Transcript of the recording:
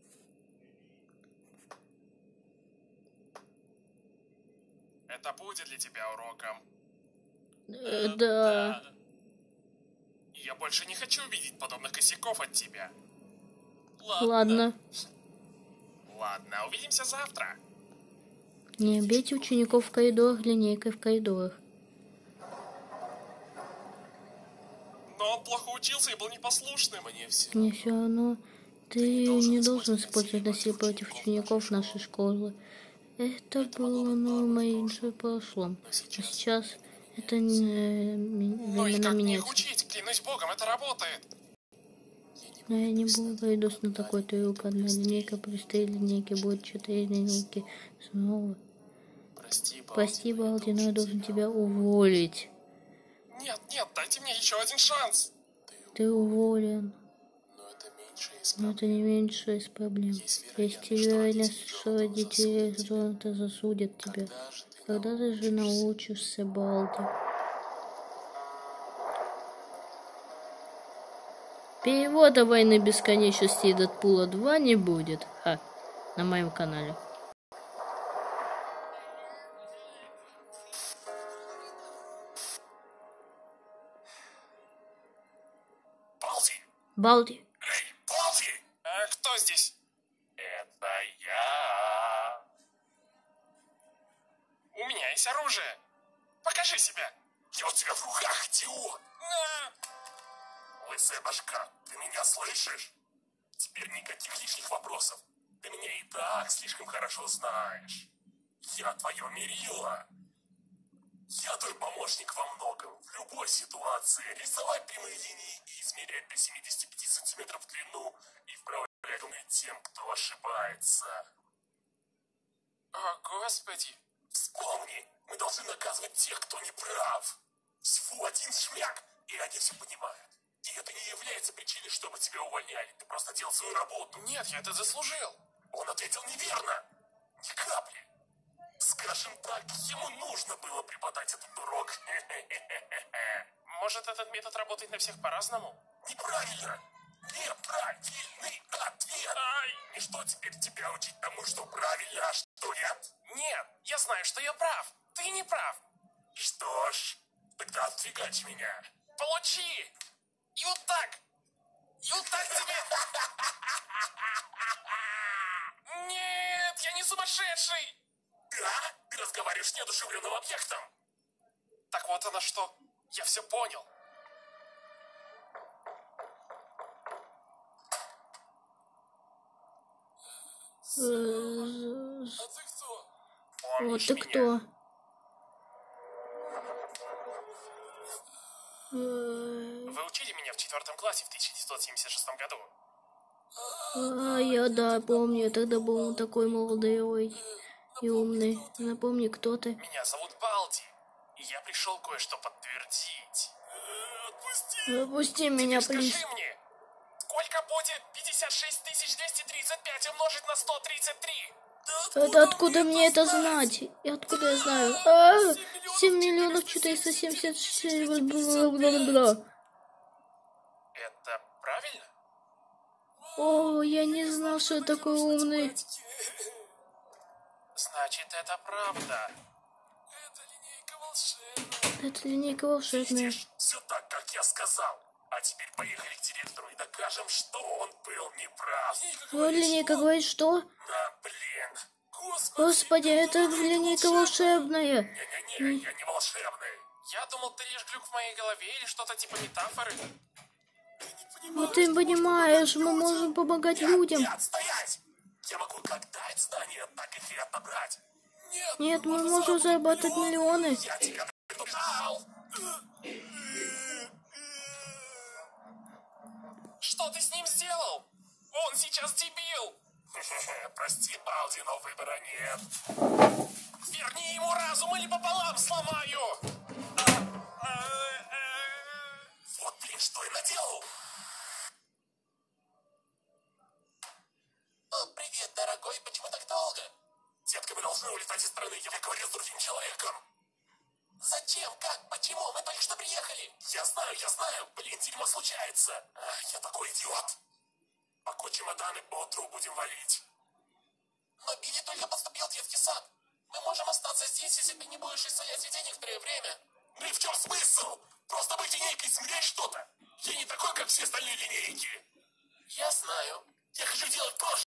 Это будет для тебя уроком. Да. Я больше не хочу видеть подобных косяков от тебя. Ладно. Ладно, увидимся завтра. Не бейте учеников в коридорах линейкой в коридорах. Но он плохо учился и был непослушным. Мне все равно. Ты не должен использовать насилие против учеников нашей школы. Это было нормой в прошлом. А сейчас это времена меняются. Учить, клянусь богом, это работает. Но я не буду пойдусь на такой трюк. Одна линейка плюс 3 линейки будет 4 линейки. Снова. Прости, Балди, но я должен тебя уволить. Нет, дайте мне еще один шанс. Ты уволен. Но это не меньше из проблем. Есть вероятность, что родители Золота засудят тебя. Когда ты же научишься, Балди? Перевода «Войны бесконечности» и Дэдпула 2 не будет. На моем канале. Балди. Эй, Балди! Кто здесь? Это я. У меня есть оружие. Покажи себя. Я у тебя в руках, идиот. Лысая башка, ты меня слышишь? Теперь никаких лишних вопросов. Ты меня и так слишком хорошо знаешь. Я твое мерило. Я твой помощник во многом. В любой ситуации рисовать прямые линии и измерять до 75 сантиметров в длину и вправлять умы тем, кто ошибается. О, Господи. Вспомни, мы должны наказывать тех, кто не прав. Всего один шмяк, и они все понимают. И это не является причиной, чтобы тебя увольняли. Ты просто делал свою работу. Нет, я это заслужил. Он ответил неверно. Ни капли. Скажем так, ему нужно было преподать этот урок. Может, этот метод работает на всех по-разному? Неправильно. Неправильный ответ. И что теперь тебя учить тому, что правильно, а что нет? Нет, я знаю, что я прав. Ты не прав. Что ж, тогда отфигач меня. Получи. И вот так. И вот так тебе. Нет, я не сумасшедший. Да? Ты разговариваешь с неодушевленным объектом. Так вот оно что. Я все понял. А ты кто? Вот ты кто? Вы учили меня в 4 классе в 1976 году. Я помню, я тогда был такой молодой и умный. Напомни, кто ты. Меня зовут Балди, и я пришел кое-что подтвердить. Отпусти меня, плиз. Скажи мне, сколько будет 56 235 умножить на 133? Это откуда мне это знать? И откуда я знаю? 7 миллионов 474 бла-бла-бла. Это правильно? О, я не знал, что я такой умный. Значит, это правда. Это линейка волшебная. Видишь, все так, как я сказал. А теперь поехали к директору и докажем, что он был неправ. Вот линейка говорит, что? Да, блин. Господи, это линейка волшебная. Не-не-не, я не волшебный. Я думал, ты лишь глюк в моей голове или что-то типа метафоры. Вот ты понимаешь, мы можем помогать людям. Нет, стоять! Я могу как дать знания, так их и отобрать. Нет, мы можем заработать миллионы. Я тебя предупреждал. Что ты с ним сделал? Он сейчас дебил. Прости, Балди, но выбора нет. Верни ему разум или пополам сломаю. Вот, блин, что я наделал? Привет, дорогой, почему так долго? Детка, мы должны улетать из страны, я говорил с другим человеком. Зачем? Как? Почему? Мы только что приехали. Я знаю. Блин, дерьмо случается. Я такой идиот. глубоко чемоданы по утру будем валить. Но Билли только поступил в детский сад. Мы можем остаться здесь, если ты не будешь исцелять детей некоторое время. Ну и в чем смысл? Просто быть линейкой и смирять что-то. Я не такой, как все остальные линейки. Я знаю. Я хочу делать то,